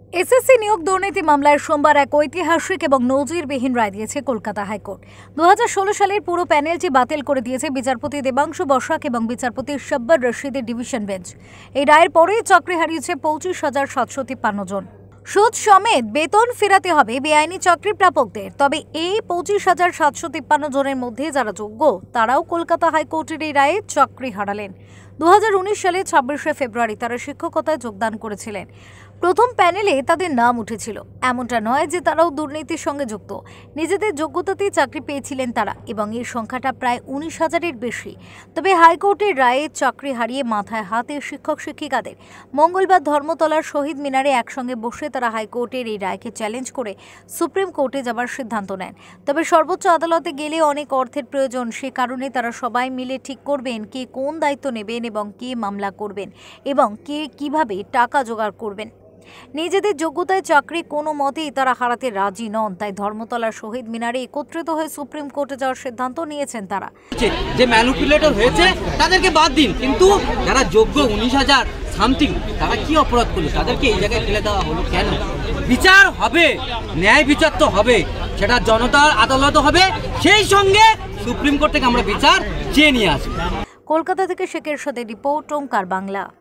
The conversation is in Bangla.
এসএসসি নিয়োগ দুর্নীতি মামলায় সোমবার এক ঐতিহাসিক এবং নজিরবিহীন রায় দিয়েছে কলকাতা হাইকোর্ট। 2016 সালের পুরো প্যানেলটি বাতিল করে দিয়েছে বিচারপতি দেবাংশু বসাক এবং বিচারপতি শব্বর রশিদের ডিভিশন বেঞ্চ। এই রায়ের পরেই চাকরি হারিয়েছে 25,753 জন। সুদ সমেত বেতন ফেরাতে হবে বেআইনি চাকরি প্রাপকদের। তবে এই 25,753 জনের মধ্যে যারা যোগ্য তারাও কলকাতা হাইকোর্টের এই রায়ে চাকরি হারালেন। 2019 সালে 26শে ফেব্রুয়ারি তারা শিক্ষকতায় যোগদান করেছিলেন। প্রথম প্যানেলে তাদের নাম উঠেছিল। এমনটা নয় যে তারাও দুর্নীতির সঙ্গে যুক্ত। নিজেদের যোগ্যতাতেই চাকরি পেয়েছিলেন তারা এবং এর সংখ্যাটা প্রায় 19,000-এর বেশি। তবে হাইকোর্টের রায়ে চাকরি হারিয়ে মাথায় হাতে শিক্ষক শিক্ষিকাদের। মঙ্গলবার ধর্মতলার শহীদ মিনারে একসঙ্গে বসে তারা হাইকোর্টের এই রায়কে চ্যালেঞ্জ করে সুপ্রিম কোর্টে যাবার সিদ্ধান্ত নেন। তবে সর্বোচ্চ আদালতে গেলে অনেক অর্থের প্রয়োজন। সে কারণে তারা সবাই মিলে ঠিক করবেন কে কোন দায়িত্ব নেবেন এবং কে মামলা করবেন এবং কে কিভাবে টাকা জোগাড় করবেন। নিজেদের যোগ্যতায় চাকরি কোনো মতেই তারা হারাতে রাজি নন। তাই ধর্মতলার শহীদ মিনারে একত্রিত হয়ে সুপ্রিম কোর্টে যাওয়ার সিদ্ধান্ত নিয়েছেন তারা। যে ম্যানিপুলেটর হয়েছে তাদেরকে বাদ দিন, কিন্তু যারা যোগ্য 19,000 সামথিং তারা কি অপরাধ করলো, তাদেরকে এই জায়গায় ফেলে দেওয়া হলো কেন? বিচার হবে, ন্যায় বিচার তো হবে, সেটা জনতার আদালত হবে। সেই সঙ্গে সুপ্রিম কোর্ট থেকে আমরা বিচার চেয়ে নিয়ে আসবো। কলকাতা থেকে শেখের সাথে রিপোর্ট ওঙ্কার বাংলা।